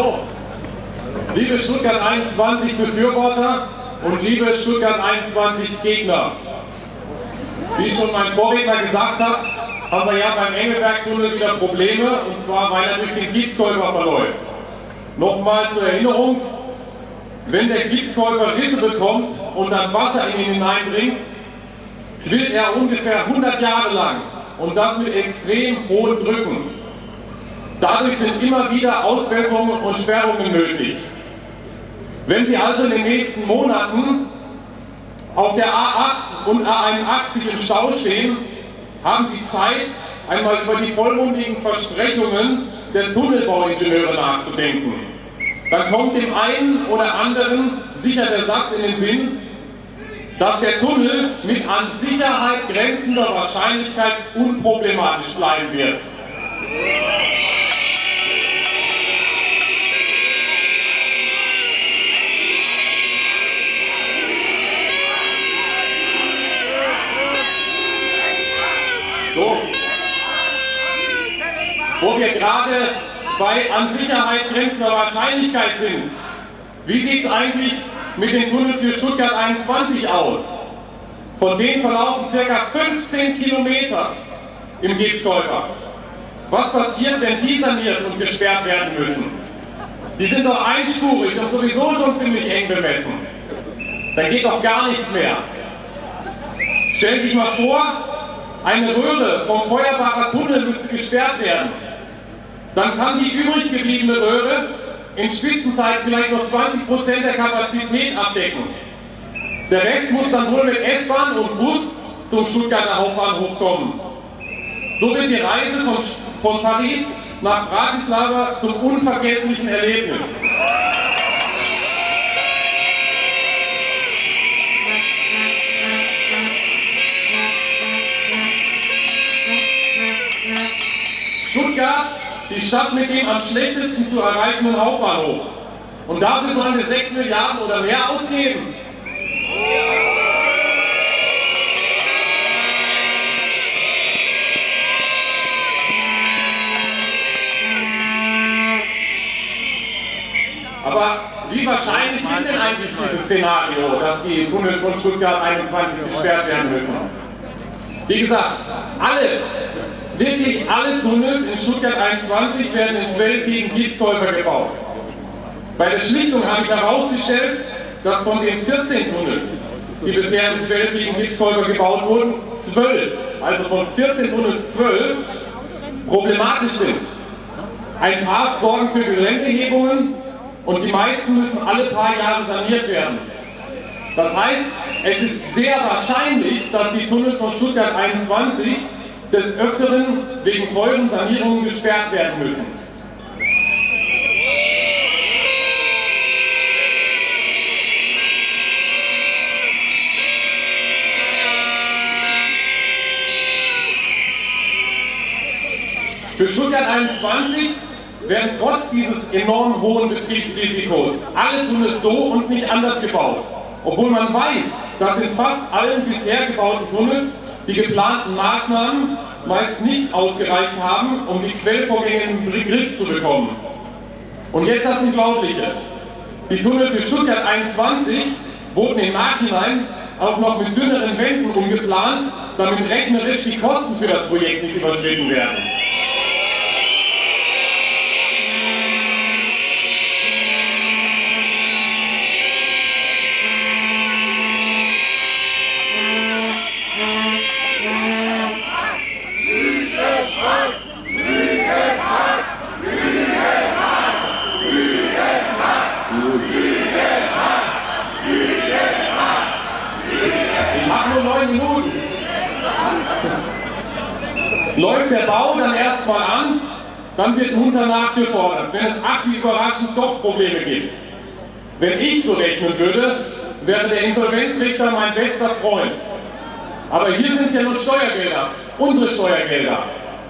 So, liebe Stuttgart 21 Befürworter und liebe Stuttgart 21 Gegner. Wie schon mein Vorredner gesagt hat, haben wir ja beim Engelberg-Tunnel wieder Probleme, und zwar weil er durch den Gießkolber verläuft. Nochmal zur Erinnerung, wenn der Gießkolber Risse bekommt und dann Wasser in ihn hineinbringt, quillt er ungefähr 100 Jahre lang, und das mit extrem hohen Drücken. Dadurch sind immer wieder Ausbesserungen und Sperrungen nötig. Wenn Sie also in den nächsten Monaten auf der A8 und A81 im Stau stehen, haben Sie Zeit, einmal über die vollmundigen Versprechungen der Tunnelbauingenieure nachzudenken. Dann kommt dem einen oder anderen sicher der Satz in den Sinn, dass der Tunnel mit an Sicherheit grenzender Wahrscheinlichkeit unproblematisch bleiben wird. So. Wo wir gerade bei an Sicherheit grenzender Wahrscheinlichkeit sind, wie sieht es eigentlich mit den Tunnels für Stuttgart 21 aus? Von denen verlaufen ca. 15 Kilometer im Gießkolber. Was passiert, wenn die saniert und gesperrt werden müssen? Die sind doch einspurig und sowieso schon ziemlich eng bemessen. Da geht doch gar nichts mehr. Stellen Sie sich mal vor, eine Röhre vom Feuerbacher Tunnel müsste gesperrt werden. Dann kann die übrig gebliebene Röhre in Spitzenzeit vielleicht nur 20% der Kapazität abdecken. Der Rest muss dann wohl mit S-Bahn und Bus zum Stuttgarter Hauptbahnhof kommen. So wird die Reise von Paris nach Bratislava zum unvergesslichen Erlebnis. Stuttgart, die Stadt mit dem am schlechtesten zu erreichenden Hauptbahnhof. Und dafür sollen wir 6 Milliarden oder mehr ausgeben. Aber wie wahrscheinlich ist denn eigentlich dieses Szenario, dass die Tunnels von Stuttgart 21 gesperrt werden müssen? Wie gesagt, wirklich alle Tunnels in Stuttgart 21 werden in quellfähigen Gießkolber gebaut. Bei der Schlichtung habe ich herausgestellt, dass von den 14 Tunnels, die bisher in quellfähigen Gießkolber gebaut wurden, 12, also von 14 Tunnels 12, problematisch sind. Ein paar sorgen für Geländehebungen und die meisten müssen alle paar Jahre saniert werden. Das heißt, es ist sehr wahrscheinlich, dass die Tunnels von Stuttgart 21 des Öfteren wegen teuren Sanierungen gesperrt werden müssen. Für Stuttgart 21 werden trotz dieses enorm hohen Betriebsrisikos alle Tunnels so und nicht anders gebaut, obwohl man weiß, dass in fast allen bisher gebauten Tunnels die geplanten Maßnahmen meist nicht ausgereicht haben, um die Quellvorgänge in den Griff zu bekommen. Und jetzt das Unglaubliche. Die Tunnel für Stuttgart 21 wurden im Nachhinein auch noch mit dünneren Wänden umgeplant, damit rechnerisch die Kosten für das Projekt nicht überschritten werden. Läuft der Bau dann erstmal an, dann wird munter nachgefordert, wenn es ach wie überraschend doch Probleme gibt. Wenn ich so rechnen würde, wäre der Insolvenzrichter mein bester Freund. Aber hier sind ja nur Steuergelder, unsere Steuergelder.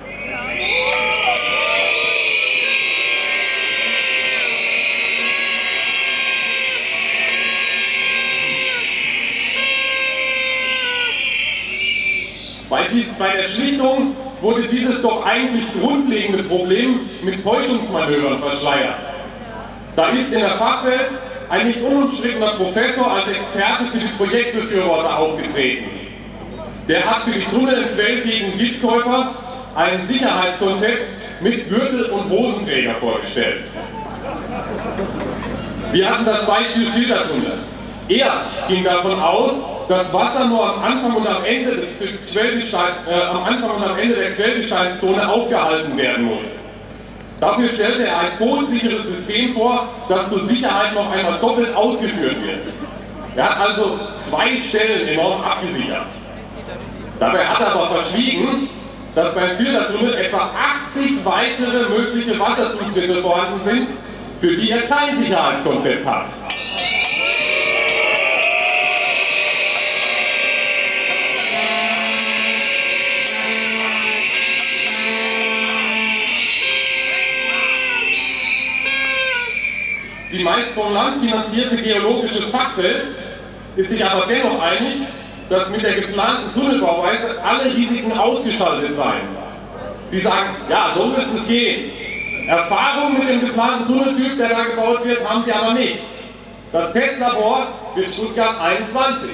Bei der Schlichtung wurde dieses doch eigentlich grundlegende Problem mit Täuschungsmanövern verschleiert. Da ist in der Fachwelt ein nicht unumstrittener Professor als Experte für die Projektbefürworter aufgetreten. Der hat für die Tunnel im quellfähigen Gipskörper ein Sicherheitskonzept mit Gürtel und Hosenträger vorgestellt. Wir hatten das Beispiel Filtertunnel. Er ging davon aus, dass Wasser nur am Anfang und am Ende der Quellgesteinszone aufgehalten werden muss. Dafür stellte er ein polsicheres System vor, das zur Sicherheit noch einmal doppelt ausgeführt wird. Er hat also 2 Stellen enorm abgesichert. Dabei hat er aber verschwiegen, dass beim Filtertunnel etwa 80 weitere mögliche Wasserzutritte vorhanden sind, für die er kein Sicherheitskonzept hat. Die meist vom Land finanzierte geologische Fachwelt ist sich aber dennoch einig, dass mit der geplanten Tunnelbauweise alle Risiken ausgeschaltet seien. Sie sagen, ja, so müsste es gehen. Erfahrung mit dem geplanten Tunneltyp, der da gebaut wird, haben sie aber nicht. Das Testlabor wird Stuttgart 21.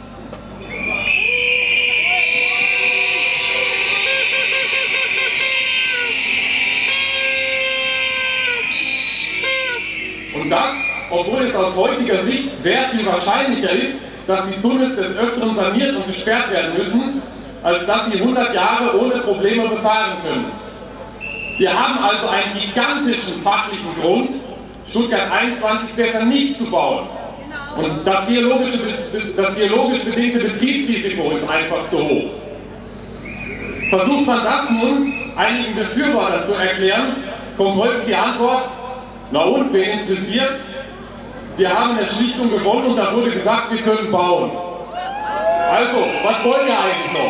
Und das, obwohl es aus heutiger Sicht sehr viel wahrscheinlicher ist, dass die Tunnels des Öfteren saniert und gesperrt werden müssen, als dass sie 100 Jahre ohne Probleme befahren können. Wir haben also einen gigantischen fachlichen Grund, Stuttgart 21 besser nicht zu bauen. Und das geologisch bedingte Betriebsrisiko ist einfach zu hoch. Versucht man das nun einigen Befürwortern zu erklären, kommt häufig die Antwort, na und, wer inspiziert? Wir haben in der Schlichtung gewonnen und da wurde gesagt, wir können bauen. Also, was wollt ihr eigentlich noch?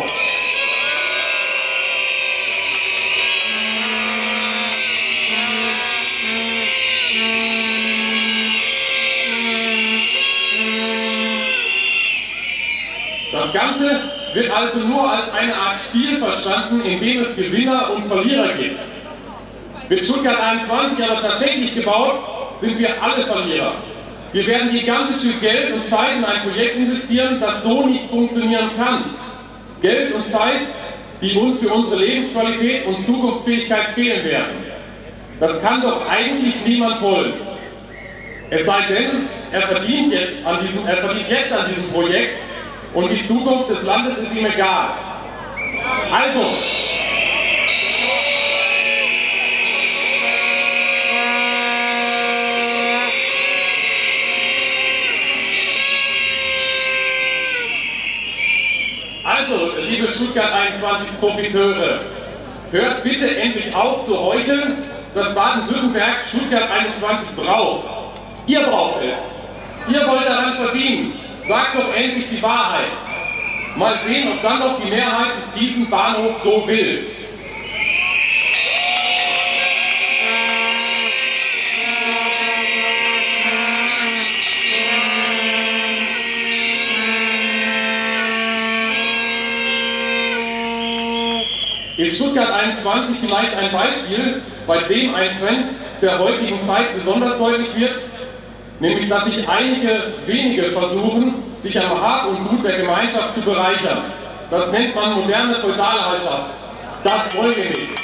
Das Ganze wird also nur als eine Art Spiel verstanden, in dem es Gewinner und Verlierer gibt. Wird Stuttgart 21 aber tatsächlich gebaut, sind wir alle Verlierer. Wir werden gigantisch viel Geld und Zeit in ein Projekt investieren, das so nicht funktionieren kann. Geld und Zeit, die uns für unsere Lebensqualität und Zukunftsfähigkeit fehlen werden. Das kann doch eigentlich niemand wollen. Es sei denn, er verdient jetzt an diesem Projekt und die Zukunft des Landes ist ihm egal. Also, liebe Stuttgart 21 Profiteure, hört bitte endlich auf zu heucheln, dass Baden-Württemberg Stuttgart 21 braucht. Ihr braucht es. Ihr wollt daran verdienen. Sagt doch endlich die Wahrheit. Mal sehen, ob dann noch die Mehrheit diesen Bahnhof so will. Ist Stuttgart 21 vielleicht ein Beispiel, bei dem ein Trend der heutigen Zeit besonders deutlich wird? Nämlich, dass sich einige wenige versuchen, sich am Hab und Gut der Gemeinschaft zu bereichern. Das nennt man moderne Feudalherrschaft. Das wollen wir nicht.